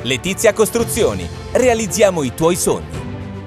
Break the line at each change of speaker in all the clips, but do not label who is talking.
Letizia Costruzioni. Realizziamo i tuoi sogni.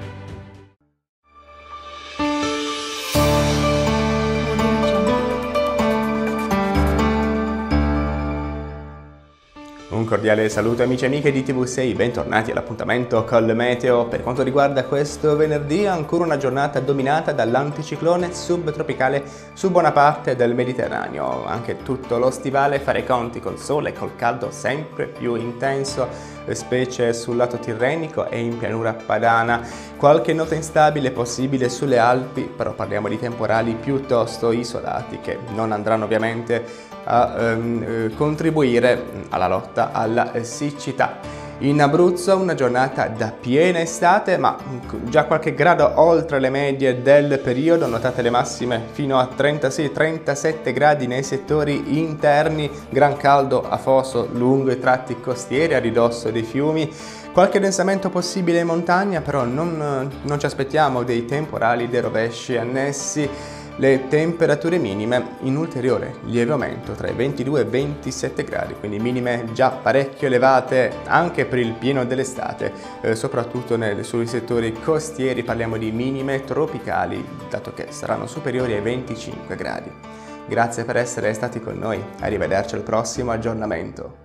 Un cordiale saluto amici e amiche di TV6, bentornati all'appuntamento col meteo. Per quanto riguarda questo venerdì, ancora una giornata dominata dall'anticiclone subtropicale su buona parte del Mediterraneo. Anche tutto lo stivale fare i conti col sole e col caldo sempre più intenso, specie sul lato tirrenico e in pianura padana. Qualche nota instabile possibile sulle Alpi, però parliamo di temporali piuttosto isolati che non andranno ovviamente a contribuire alla lotta alla siccità. In Abruzzo una giornata da piena estate, ma già qualche grado oltre le medie del periodo, notate le massime fino a 36-37 gradi nei settori interni, gran caldo afoso lungo i tratti costieri a ridosso dei fiumi. Qualche densamento possibile in montagna, però non ci aspettiamo dei temporali, dei rovesci annessi. Le temperature minime in ulteriore lieve aumento tra i 22 e i 27 gradi, quindi minime già parecchio elevate anche per il pieno dell'estate, soprattutto sui settori costieri parliamo di minime tropicali, dato che saranno superiori ai 25 gradi. Grazie per essere stati con noi, arrivederci al prossimo aggiornamento.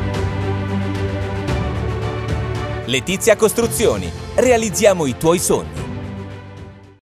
Letizia Costruzioni. Realizziamo i tuoi sogni.